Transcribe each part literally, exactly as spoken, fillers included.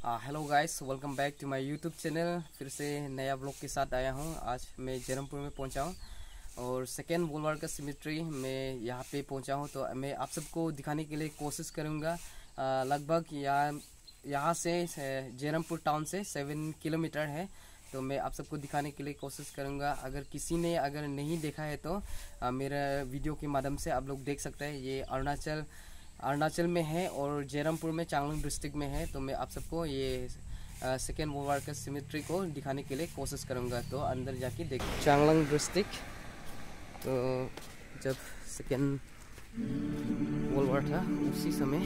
Hello guys, welcome back to my YouTube channel. फिर से नया ब्लॉग के साथ आया हूँ। आज मैं जयरामपुर में पहुँचा हूँ और सेकेंड वर्ल्ड वार का सिमेट्री में यहाँ पे पहुँचा हूँ। तो मैं आप सबको दिखाने के लिए कोशिश करूँगा। लगभग यहाँ यहाँ से जयरामपुर टाउन से सेवन किलोमीटर है। तो मैं आप सबको दिखाने के लिए कोशिश करूँगा। अगर किसी ने अगर नहीं देखा है तो आ, मेरा वीडियो के माध्यम से आप लोग देख सकते हैं। ये अरुणाचल अरुणाचल में है और जयरामपुर में चांगलांग डिस्ट्रिक्ट में है। तो मैं आप सबको ये सेकेंड वर्ल्ड वार का सिमेट्री को दिखाने के लिए कोशिश करूँगा। तो अंदर जाके देख चांगलांग डिस्ट्रिक्ट। तो जब सेकेंड वर्ल्ड वार था उसी समय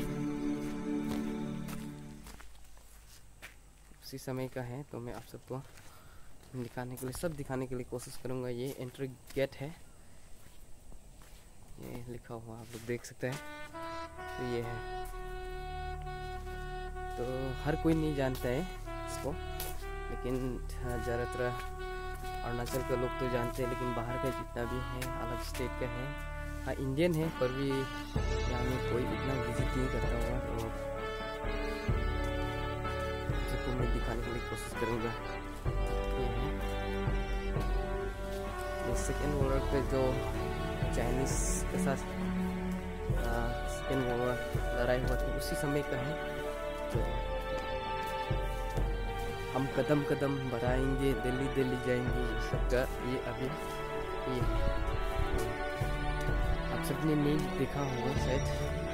उसी समय का है। तो मैं आप सबको दिखाने के लिए सब दिखाने के लिए कोशिश करूँगा। ये एंट्री गेट है, ये लिखा हुआ आप लोग देख सकते हैं। तो ये है, तो हर कोई नहीं जानता है इसको, लेकिन ज़्यादातर अरुणाचल के लोग तो जानते हैं। लेकिन बाहर का जितना भी है, अलग स्टेट का है, हाँ इंडियन है, पर भी यहाँ में कोई इतना विजिट नहीं करता हुआ। तो सबको मैं दिखाने के लिए कोशिश करूँगा। ये है ये सेकेंड वर्ल्ड वार पे जो चाइनीज़ के साथ सेकेंड वर्ल्ड वार लड़ाई हुआ था उसी समय का है। तो हम कदम कदम बढ़ाएंगे, दिल्ली दिल्ली जाएंगे, सबका ये अभी ये आप सबने नहीं देखा होगा शायद।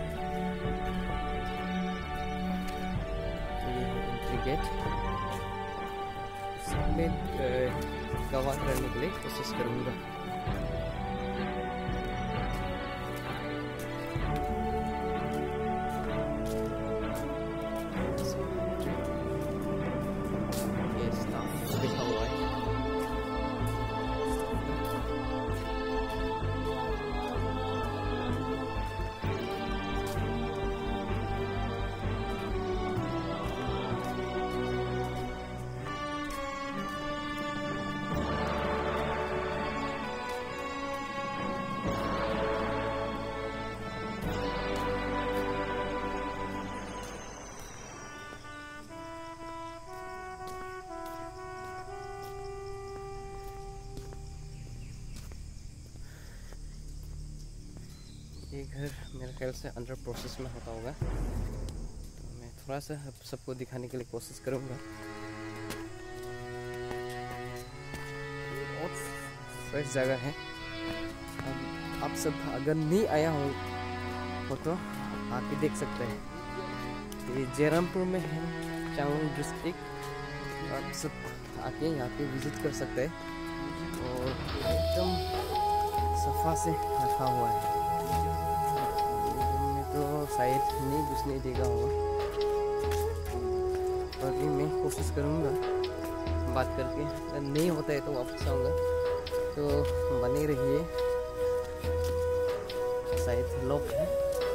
ये है एंट्री गेट। इसमें कवर करने के लिए कोशिश करूँगा। ये घर मेरे ख्याल से अंडर प्रोसेस में होता होगा। तो मैं थोड़ा सा आप सबको दिखाने के लिए कोशिश करूँगा। बहुत फ्रेश जगह है। अब आप सब अगर नहीं आया हो, हो तो आके देख सकते हैं। ये जयरामपुर में है, चांगलांग डिस्ट्रिक्ट। आप सब आके यहाँ पे विजिट कर सकते हैं और एकदम सफा से रखा हुआ है। तो शायद नहीं घुसने देगा होगा, और भी मैं कोशिश करूँगा बात करके। अगर नहीं होता है तो वापस आऊँगा। तो बने रहिए, शायद लॉक है।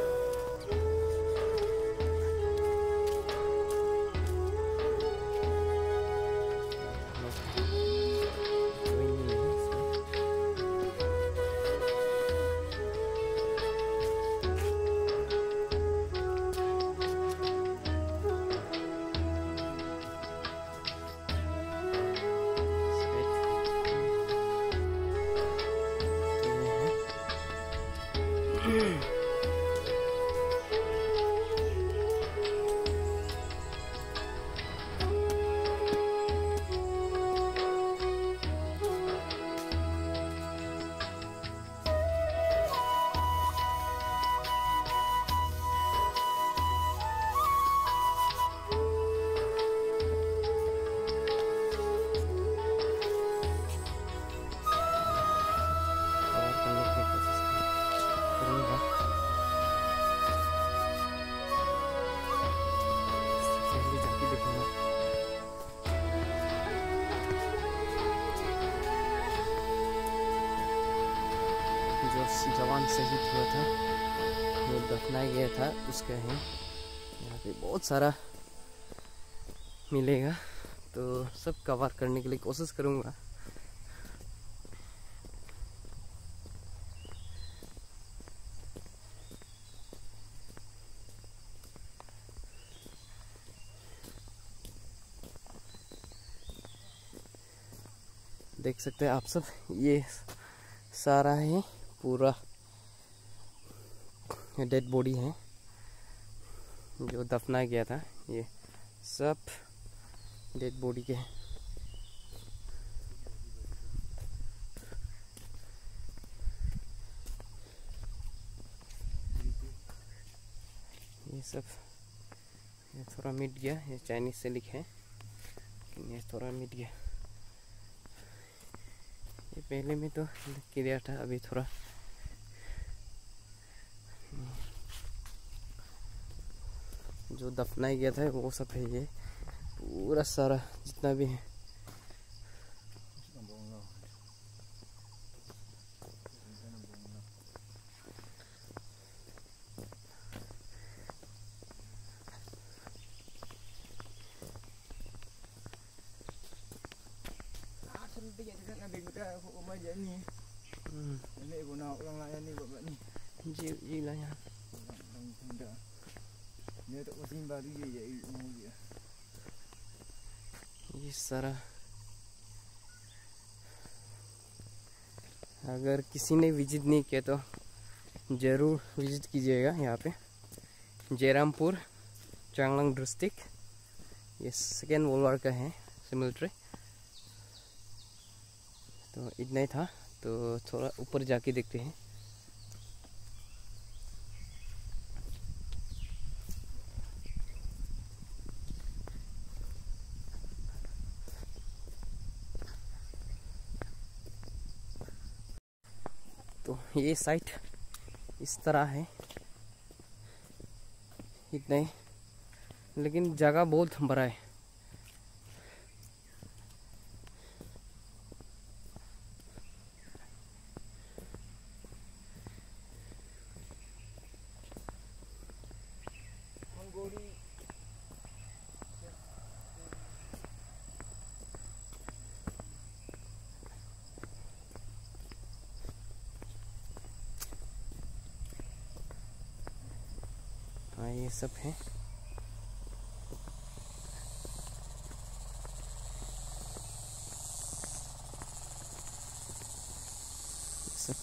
जो जवान शहीद हुआ था, वो दफनाया गया था, उसका है। यहाँ पे बहुत सारा मिलेगा। तो सब कवर करने के लिए कोशिश करूँगा। देख सकते हैं आप सब, ये सारा है पूरा डेड बॉडी है जो दफनाया गया था। ये सब डेड बॉडी के हैं। ये सब, ये थोड़ा मिट गया, ये चाइनीज से लिखे हैं लेकिन ये थोड़ा मिट गया। ये पहले में तो क्लियर था, अभी थोड़ा जो दफनाया गया था वो सब है। ये पूरा सारा जितना भी है। जी जी là nha. ये सारा, अगर किसी ने विजिट नहीं किया तो ज़रूर विजिट कीजिएगा यहाँ पे, जयरामपुर चांगलांग डिस्ट्रिक्ट। ये सेकेंड वर्ल्ड वार का है सिमिलिट्री। तो इतना ही था, तो थोड़ा ऊपर जाके देखते हैं। तो ये साइट इस तरह है, इतना ही, लेकिन जगह बहुत बड़ा है। हाँ ये सब है। सब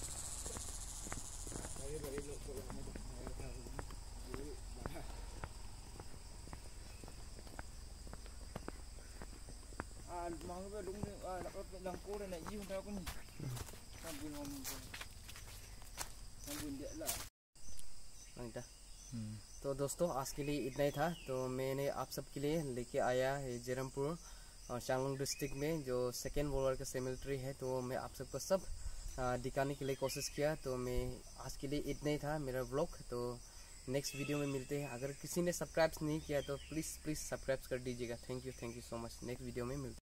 तो दोस्तों आज के लिए इतना ही था। तो मैंने आप सबके लिए लेके आया है जयरामपुर और चांगलांग डिस्ट्रिक्ट में जो सेकेंड वर्ल्ड वार का सेमिलिट्री है। तो मैं आप सबको सब दिखाने के लिए कोशिश किया। तो मैं आज के लिए इतना ही था मेरा व्लॉग। तो नेक्स्ट वीडियो में मिलते हैं। अगर किसी ने सब्सक्राइब नहीं किया तो प्लीज़ प्लीज़ सब्सक्राइब कर दीजिएगा। Thank you thank you so much. Next video में मिलते हैं।